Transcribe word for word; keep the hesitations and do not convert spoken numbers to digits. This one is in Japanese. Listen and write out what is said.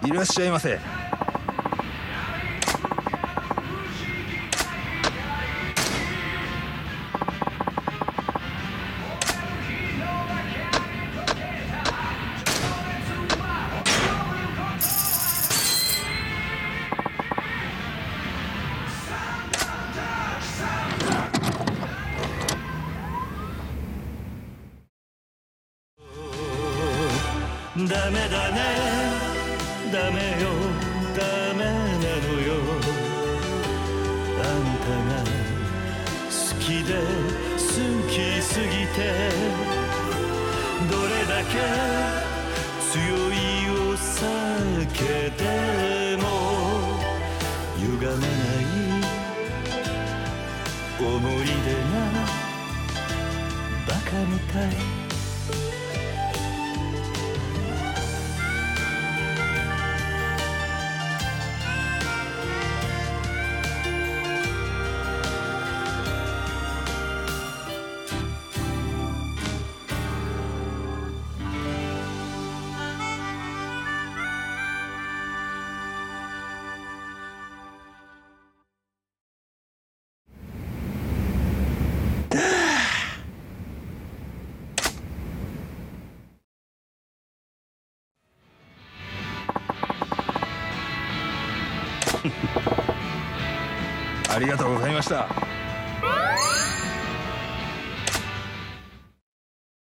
いらっしゃいませ。 ダメだね、ダメよ、ダメなのよ。あんたが好きで好きすぎて、どれだけ強いお酒でも歪まない思い出がバカみたい。 ありがとうございました。